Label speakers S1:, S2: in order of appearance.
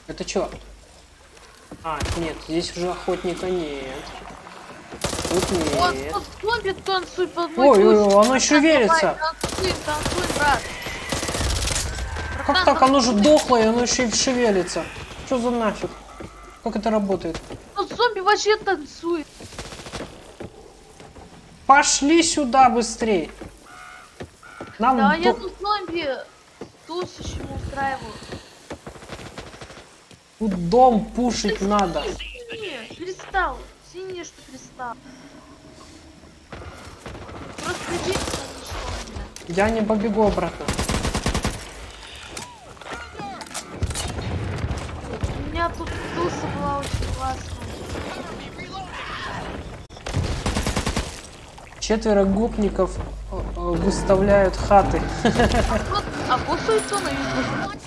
S1: Это чё? А, нет, здесь уже охотника нет. Тут
S2: Он
S1: нет.
S2: под зомби танцует под мой
S1: Ой,
S2: ключ.
S1: оно шевелится.
S2: Танцуй, танцуй, брат.
S1: Как
S2: Братан,
S1: так? Оно же
S2: танцуй.
S1: дохлое, оно еще и шевелится. Что за нафиг? Как это работает?
S2: Тут зомби вообще танцует.
S1: Пошли сюда быстрей. Нам
S2: Да, я тут зомби тусящему устраиваю.
S1: тут дом пушить надо.
S2: Не, перестал. Синий, что перестал. Просто иди, что меня.
S1: Я не побегу обратно.
S2: У меня тут туса была очень классная.
S1: 4 гопников выставляют хаты.
S2: А кусается на YouTube.